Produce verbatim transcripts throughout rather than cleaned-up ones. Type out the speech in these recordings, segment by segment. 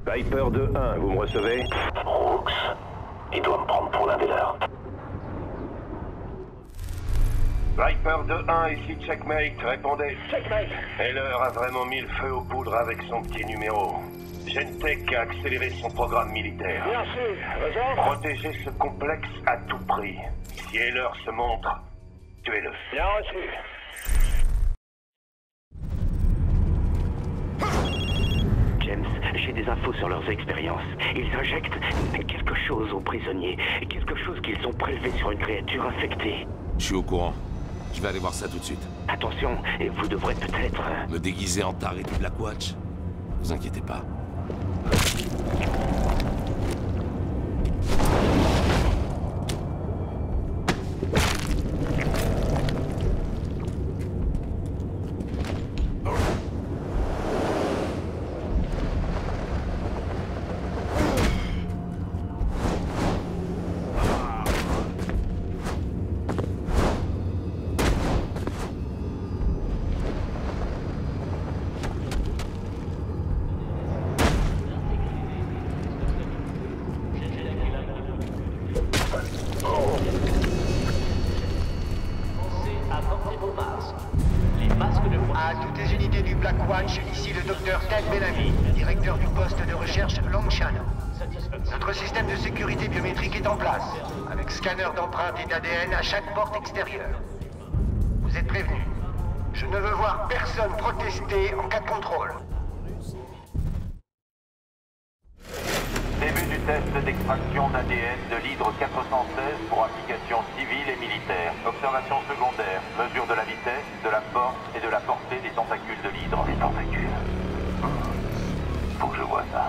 Viper deux un, vous me recevez? Brooks, il doit me prendre pour l'un des leurs. Viper deux un, ici Checkmate, répondez. Checkmate. Heller a vraiment mis le feu aux poudres avec son petit numéro. Gentek a accéléré son programme militaire. Bien sûr, raison. Protégez ce complexe à tout prix. Si Heller se montre, tuez-le. Bien reçu. James, j'ai des infos sur leurs expériences. Ils injectent quelque chose aux prisonniers. Quelque chose qu'ils ont prélevé sur une créature infectée. Je suis au courant. Je vais aller voir ça tout de suite. Attention, et vous devrez peut-être... Me déguiser en taré du Blackwatch? Vous inquiétez pas. À toutes les unités du Blackwatch, ici le docteur Ted Bellamy, directeur du poste de recherche Long Shannon. Notre système de sécurité biométrique est en place, avec scanner d'empreintes et d'A D N à chaque porte extérieure. Vous êtes prévenus. Je ne veux voir personne protester en cas de contrôle. Début du test d'extraction d'A D N de l'hydre quatre cent seize pour application civile et militaire. Observation secondaire, mesure de la vitesse, de la force et de la portée des tentacules de l'hydre. Des tentacules. Faut que je vois ça.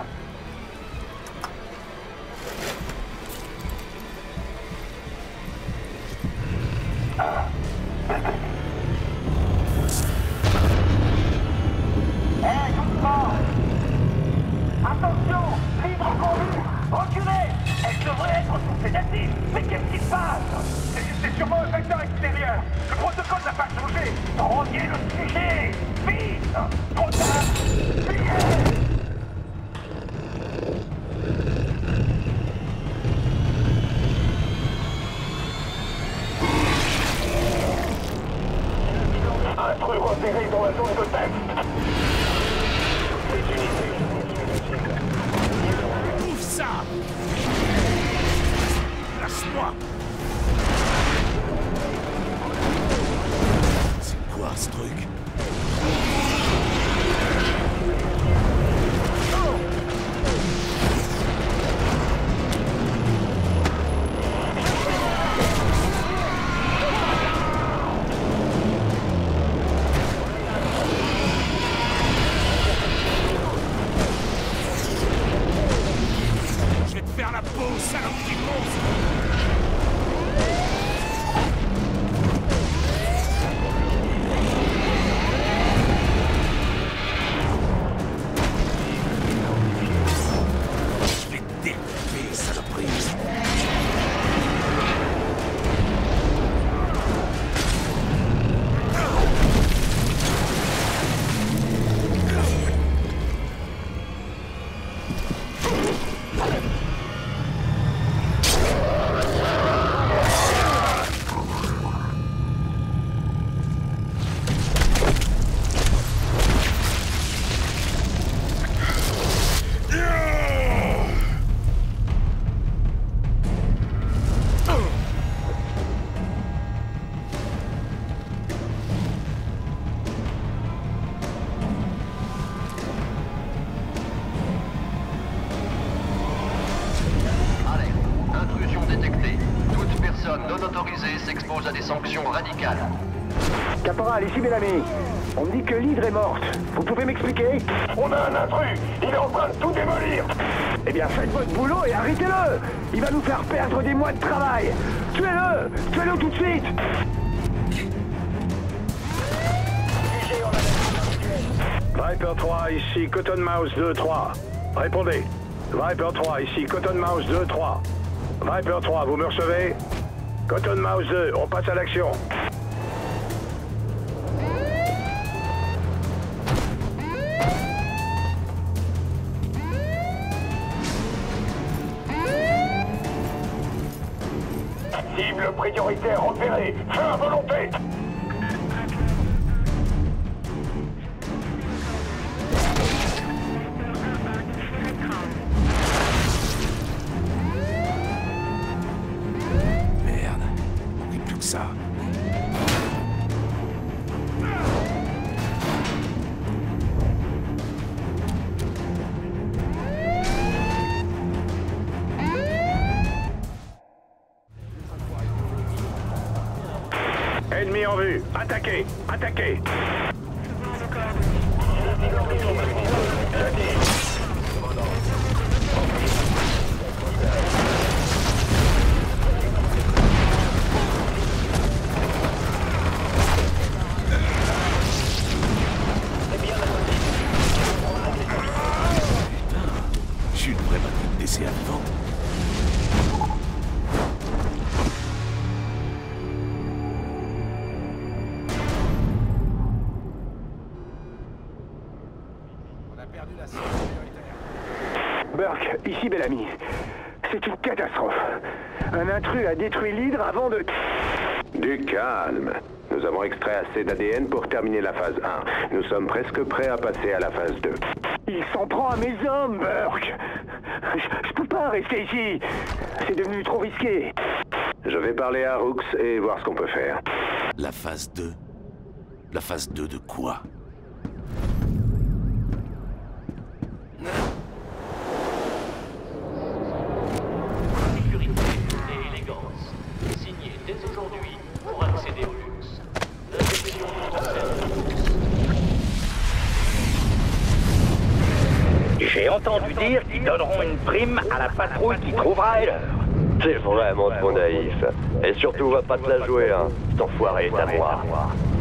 Ah, Bethany. Hé, doucement. Attention, libre conduit. Reculez. Elle devrait être sous sédatif. Mais qu'est-ce qui se passe? C'est sûrement un facteur extérieur. Le protocole n'a pas changé. Rendiez le sujet. Vite. Trop tard. Fuyez. Intrus repéré dans la zone de test. Ouvre ça! Lâche-moi! C'est quoi ce truc? Faire la peau, saloperie de monstre! Je vais te découper, saloperie! Non autorisé s'expose à des sanctions radicales. Caporal, ici Bellamy. On me dit que l'hydre est morte. Vous pouvez m'expliquer? On a un intrus. Il est en train de tout démolir. Eh bien, faites votre boulot et arrêtez-le. Il va nous faire perdre des mois de travail. Tuez-le. Tuez-le tout de suite. Viper trois, ici Cottonmouth deux trois. Répondez. Viper trois, ici Cottonmouth deux trois. Viper trois, vous me recevez? Cottonmouth deux, on passe à l'action. prioritaire repéré. Feu à volonté. Merde, manquait plus que ça. Ennemi en vue. Attaquez. Attaquez. Je suis une vraie batterie d'essai à vivant. Burke, ici Bellamy. C'est une catastrophe. Un intrus a détruit l'hydre avant de... Du calme. Nous avons extrait assez d'A D N pour terminer la phase un. Nous sommes presque prêts à passer à la phase deux. Il s'en prend à mes hommes, Burke. Je, je peux pas rester ici. C'est devenu trop risqué. Je vais parler à Rooks et voir ce qu'on peut faire. La phase deux? La phase deux de quoi? Sécurité et élégance. Signé dès aujourd'hui pour accéder au luxe. L'injection de J'ai entendu dire qu'ils donneront une prime à la patrouille qui trouvera Heller. C'est vraiment trop naïf. Et surtout, va pas te la jouer, hein. Cet enfoiré est à moi.